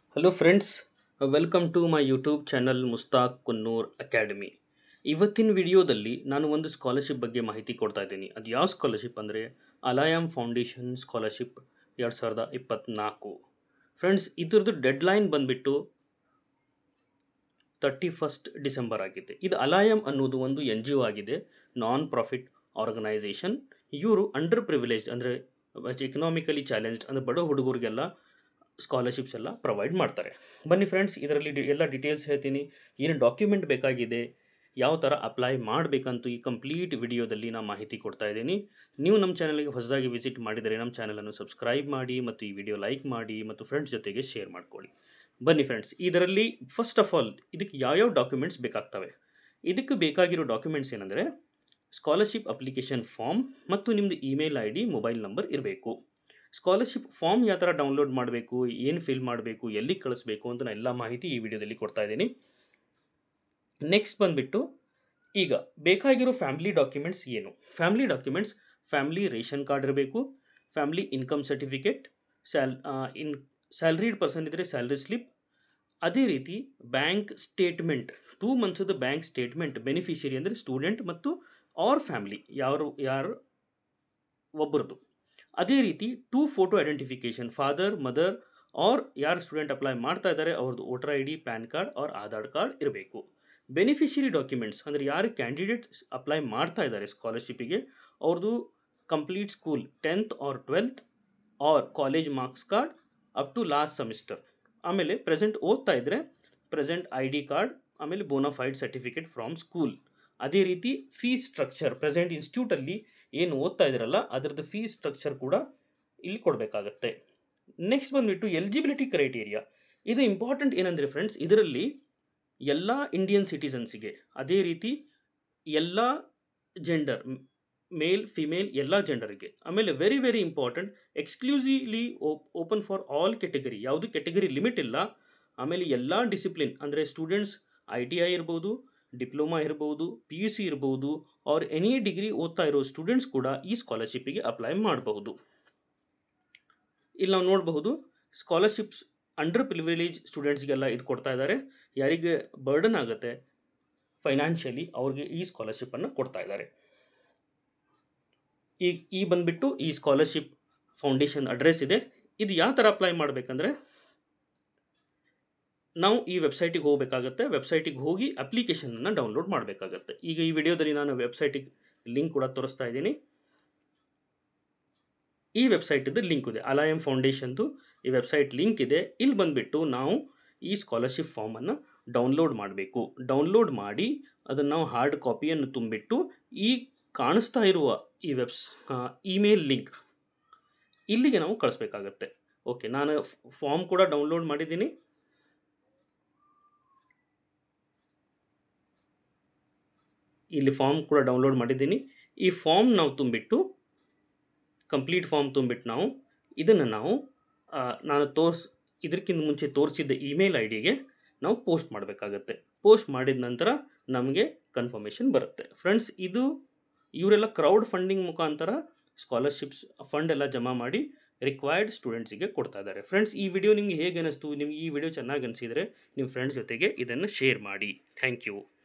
Hello friends, welcome to my YouTube channel Mushtaq Kunnur academy. ಇವತ್ತಿನ ವಿಡಿಯೋದಲ್ಲಿ ನಾನು ಒಂದು ಸ್ಕಾಲರ್ಶಿಪ್ ಬಗ್ಗೆ ಮಾಹಿತಿ ಕೊಡ್ತಾ ಇದ್ದೀನಿ. ಅದು ಯಾವ ಸ್ಕಾಲರ್ಶಿಪ್ ಅಂದರೆ ಅಲಾಯಮ್ ಫೌಂಡೇಶನ್ ಸ್ಕಾಲರ್ಶಿಪ್ 2024. ಫ್ರೆಂಡ್ಸ್, ಇದ್ರದ್ದು ಡೆಡ್ಲೈನ್ ಬಂದುಬಿಟ್ಟು 31 ಡಿಸೆಂಬರ್ ಆಗಿದೆ. ಇದು ಅಲಾಯಮ್ ಅನ್ನೋದು ಒಂದು NGO ಆಗಿದೆ, ನಾನ್ ಪ್ರಾಫಿಟ್ ಆರ್ಗನೈಸೇಷನ್. ಇವರು ಅಂಡರ್ ಪ್ರಿವಿಲೇಜ್ಡ್ ಅಂದರೆ ಎಕನಾಮಿಕಲಿ ಚಾಲೆಂಜ್ಡ್ ಅಂದರೆ ಬಡ ಹುಡುಗರಿಗೆಲ್ಲ ಸ್ಕಾಲರ್ಶಿಪ್ಸ್ ಎಲ್ಲ ಪ್ರೊವೈಡ್ ಮಾಡ್ತಾರೆ. ಬನ್ನಿ ಫ್ರೆಂಡ್ಸ್, ಇದರಲ್ಲಿ ಎಲ್ಲ ಡೀಟೇಲ್ಸ್ ಹೇಳ್ತೀನಿ. ಏನು ಡಾಕ್ಯುಮೆಂಟ್ ಬೇಕಾಗಿದೆ, ಯಾವ ಥರ ಅಪ್ಲೈ ಮಾಡಬೇಕಂತೂ ಈ ಕಂಪ್ಲೀಟ್ ವಿಡಿಯೋದಲ್ಲಿ ನಾನು ಮಾಹಿತಿ ಕೊಡ್ತಾ ಇದ್ದೀನಿ. ನೀವು ನಮ್ಮ ಚಾನಲ್ಗೆ ಹೊಸದಾಗಿ ವಿಸಿಟ್ ಮಾಡಿದರೆ ನಮ್ಮ ಚಾನಲನ್ನು ಸಬ್ಸ್ಕ್ರೈಬ್ ಮಾಡಿ ಮತ್ತು ಈ ವಿಡಿಯೋ ಲೈಕ್ ಮಾಡಿ ಮತ್ತು ಫ್ರೆಂಡ್ಸ್ ಜೊತೆಗೆ ಶೇರ್ ಮಾಡ್ಕೊಳ್ಳಿ. ಬನ್ನಿ ಫ್ರೆಂಡ್ಸ್, ಇದರಲ್ಲಿ ಫಸ್ಟ್ ಆಫ್ ಆಲ್ ಇದಕ್ಕೆ ಯಾವ್ಯಾವ ಡಾಕ್ಯುಮೆಂಟ್ಸ್ ಬೇಕಾಗ್ತವೆ. ಇದಕ್ಕೆ ಬೇಕಾಗಿರೋ ಡಾಕ್ಯುಮೆಂಟ್ಸ್ ಏನಂದರೆ ಸ್ಕಾಲರ್ಶಿಪ್ ಅಪ್ಲಿಕೇಶನ್ ಫಾರ್ಮ್ ಮತ್ತು ನಿಮ್ಮದು ಇಮೇಲ್ ID, ಮೊಬೈಲ್ ನಂಬರ್ ಇರಬೇಕು. ಸ್ಕಾಲರ್ಶಿಪ್ ಫಾರ್ಮ್ ಯಾವ ಥರ ಡೌನ್ಲೋಡ್ ಮಾಡಬೇಕು, ಏನು ಫಿಲ್ ಮಾಡಬೇಕು, ಎಲ್ಲಿ ಕಳಿಸ್ಬೇಕು ಅಂತ ನಾನು ಎಲ್ಲ ಮಾಹಿತಿ ಈ ವಿಡಿಯೋದಲ್ಲಿ ಕೊಡ್ತಾ ಇದ್ದೀನಿ. ನೆಕ್ಸ್ಟ್ ಬಂದುಬಿಟ್ಟು ಈಗ ಬೇಕಾಗಿರೋ ಫ್ಯಾಮಿಲಿ ಡಾಕ್ಯುಮೆಂಟ್ಸ್ ಏನು. ಫ್ಯಾಮಿಲಿ ರೇಷನ್ ಕಾರ್ಡ್ ಇರಬೇಕು, family income certificate, salaried person ಇದ್ದರೆ ಸ್ಯಾಲ್ರಿ ಸ್ಲಿಪ್, ಅದೇ ರೀತಿ ಬ್ಯಾಂಕ್ ಸ್ಟೇಟ್ಮೆಂಟ್, 2 ಮಂತ್ಸದ ಬ್ಯಾಂಕ್ ಸ್ಟೇಟ್ಮೆಂಟ್, ಬೆನಿಫಿಷಿಯರಿ ಅಂದರೆ ಸ್ಟೂಡೆಂಟ್ ಮತ್ತು ಆರ್ ಫ್ಯಾಮಿಲಿ ಯಾರು ಒಬ್ಬರದು. ಅದೇ ರೀತಿ 2 photo identification, father mother or ಯಾರು ಸ್ಟೂಡೆಂಟ್ ಅಪ್ಲೈ ಮಾಡ್ತಾ ಇದ್ದಾರೆ ಅವ್ರದ್ದು voter ID, PAN card or Aadhaar card ಇರಬೇಕು. ಬೆನಿಫಿಷಿಯರಿ ಡಾಕ್ಯುಮೆಂಟ್ಸ್ ಅಂದರೆ ಯಾರು ಕ್ಯಾಂಡಿಡೇಟ್ಸ್ ಅಪ್ಲೈ ಮಾಡ್ತಾ ಇದ್ದಾರೆ ಸ್ಕಾಲರ್ಶಿಪ್ಪಿಗೆ ಅವ್ರದ್ದು complete school 10th R 12th or college marks card up to last semester. ಆಮೇಲೆ ಪ್ರೆಸೆಂಟ್ ಓದ್ತಾ ಇದ್ದರೆ ಪ್ರೆಸೆಂಟ್ ID ಕಾರ್ಡ್, ಆಮೇಲೆ ಬೋನಾಫೈಡ್ ಸರ್ಟಿಫಿಕೇಟ್ ಫ್ರಾಮ್ ಸ್ಕೂಲ್. ಅದೇ ರೀತಿ ಫೀಸ್ ಸ್ಟ್ರಕ್ಚರ್, ಪ್ರೆಸೆಂಟ್ ಇನ್ಸ್ಟಿಟ್ಯೂಟಲ್ಲಿ ಏನು ಓದ್ತಾ ಇದ್ದೀರಲ್ಲ ಅದರದ್ದು ಫೀಸ್ ಸ್ಟ್ರಕ್ಚರ್ ಕೂಡ ಇಲ್ಲಿ ಕೊಡಬೇಕಾಗತ್ತೆ. ನೆಕ್ಸ್ಟ್ ಬಂದುಬಿಟ್ಟು ಎಲಿಜಿಬಿಲಿಟಿ ಕ್ರೈಟೀರಿಯಾ. ಇದು ಇಂಪಾರ್ಟೆಂಟ್ ಏನಂದರೆ ಫ್ರೆಂಡ್ಸ್, ಇದರಲ್ಲಿ ಎಲ್ಲ ಇಂಡಿಯನ್ ಸಿಟಿಸನ್ಸಿಗೆ, ಅದೇ ರೀತಿ ಎಲ್ಲ ಜೆಂಡರ್, ಮೇಲ್ ಫಿಮೇಲ್ ಎಲ್ಲ ಜೆಂಡರ್ಗೆ, ಆಮೇಲೆ very very important exclusively open for all category, ಯಾವುದು ಕೆಟಗರಿ ಲಿಮಿಟ್ ಇಲ್ಲ. ಆಮೇಲೆ ಎಲ್ಲ ಡಿಸಿಪ್ಲಿನ್ ಅಂದರೆ ಸ್ಟೂಡೆಂಟ್ಸ್ ITI ಇರ್ಬೋದು, ಡಿಪ್ಲೊಮಾ ಇರ್ಬೋದು, PUC ಇರ್ಬೋದು, ಆರ್ ಎನಿ ಡಿಗ್ರಿ ಓದ್ತಾ ಇರೋ ಸ್ಟೂಡೆಂಟ್ಸ್ ಕೂಡ ಈ ಸ್ಕಾಲರ್ಶಿಪ್ಪಿಗೆ ಅಪ್ಲೈ ಮಾಡಬಹುದು. ಇಲ್ಲಿ ನಾವು ನೋಡಬಹುದು ಸ್ಕಾಲರ್ಶಿಪ್ಸ್ ಅಂಡರ್ ಪ್ರಿವಿಲೇಜ್ ಸ್ಟೂಡೆಂಟ್ಸ್ಗೆಲ್ಲ ಇದು ಕೊಡ್ತಾ ಇದ್ದಾರೆ. ಯಾರಿಗೆ ಬರ್ಡನ್ ಆಗುತ್ತೆ ಫೈನಾನ್ಷಿಯಲಿ ಅವ್ರಿಗೆ ಈ ಸ್ಕಾಲರ್ಶಿಪ್ಪನ್ನು ಕೊಡ್ತಾ ಇದ್ದಾರೆ. ಈ ಬಂದುಬಿಟ್ಟು ಈ ಸ್ಕಾಲರ್ಶಿಪ್ ಫೌಂಡೇಶನ್ ಅಡ್ರೆಸ್ ಇದೆ. ಇದು ಯಾವ ಥರ ಅಪ್ಲೈ ಮಾಡಬೇಕಂದ್ರೆ ನಾವು ಈ ವೆಬ್ಸೈಟಿಗೆ ಹೋಗಬೇಕಾಗತ್ತೆ. ವೆಬ್ಸೈಟಿಗೆ ಹೋಗಿ ಅಪ್ಲಿಕೇಶನನ್ನು ಡೌನ್ಲೋಡ್ ಮಾಡಬೇಕಾಗತ್ತೆ. ಈಗ ಈ ವಿಡಿಯೋದಲ್ಲಿ ನಾನು ವೆಬ್ಸೈಟಿಗೆ ಲಿಂಕ್ ಕೂಡ ತೋರಿಸ್ತಾ ಇದ್ದೀನಿ. ಈ ವೆಬ್ಸೈಟಿದ್ದು ಲಿಂಕ್ ಇದೆ, ಅಲಾಯಮ್ ಫೌಂಡೇಶನ್ದು ಈ ವೆಬ್ಸೈಟ್ ಲಿಂಕ್ ಇದೆ. ಇಲ್ಲಿ ಬಂದುಬಿಟ್ಟು ನಾವು ಈ ಸ್ಕಾಲರ್ಶಿಪ್ ಫಾರ್ಮನ್ನು ಡೌನ್ಲೋಡ್ ಮಾಡಬೇಕು. ಡೌನ್ಲೋಡ್ ಮಾಡಿ ಅದನ್ನು ನಾವು ಹಾರ್ಡ್ ಕಾಪಿಯನ್ನು ತುಂಬಿಟ್ಟು ಈ ಕಾಣಿಸ್ತಾ ಇರುವ ಈ ಇಮೇಲ್ ಲಿಂಕ್ ಇಲ್ಲಿಗೆ ನಾವು ಕಳಿಸ್ಬೇಕಾಗತ್ತೆ. ಓಕೆ, ನಾನು ಫಾರ್ಮ್ ಕೂಡ ಡೌನ್ಲೋಡ್ ಮಾಡಿದ್ದೀನಿ. ಇಲ್ಲಿ ಫಾರ್ಮ್ ಕೂಡ ಡೌನ್ಲೋಡ್ ಮಾಡಿದ್ದೀನಿ. ಈ ಫಾರ್ಮ್ ನಾವು ತುಂಬಿಟ್ಟು ಕಂಪ್ಲೀಟ್ ಫಾರ್ಮ್ ತುಂಬಿಟ್ಟು ನಾವು ನಾನು ಇದಕ್ಕಿಂತ ಮುಂಚೆ ತೋರಿಸಿದ್ದ ಇಮೇಲ್ IDಗೆ ನಾವು ಪೋಸ್ಟ್ ಮಾಡಬೇಕಾಗತ್ತೆ. ಪೋಸ್ಟ್ ಮಾಡಿದ ನಂತರ ನಮಗೆ ಕನ್ಫರ್ಮೇಷನ್ ಬರುತ್ತೆ. ಫ್ರೆಂಡ್ಸ್, ಇವರೆಲ್ಲ ಕ್ರೌಡ್ ಫಂಡಿಂಗ್ ಮುಖಾಂತರ ಸ್ಕಾಲರ್ಶಿಪ್ಸ್ ಫಂಡ್ ಎಲ್ಲ ಜಮಾ ಮಾಡಿ ರಿಕ್ವೈರ್ಡ್ ಸ್ಟೂಡೆಂಟ್ಸಿಗೆ ಕೊಡ್ತಾ ಇದ್ದಾರೆ. ಫ್ರೆಂಡ್ಸ್, ಈ ವಿಡಿಯೋ ನಿಮಗೆ ಹೇಗೆ ಅನ್ನಿಸ್ತು? ನಿಮಗೆ ಈ ವಿಡಿಯೋ ಚೆನ್ನಾಗಿ ಅನಿಸಿದರೆ ನಿಮ್ಮ ಫ್ರೆಂಡ್ಸ್ ಜೊತೆಗೆ ಇದನ್ನು ಶೇರ್ ಮಾಡಿ. Thank you.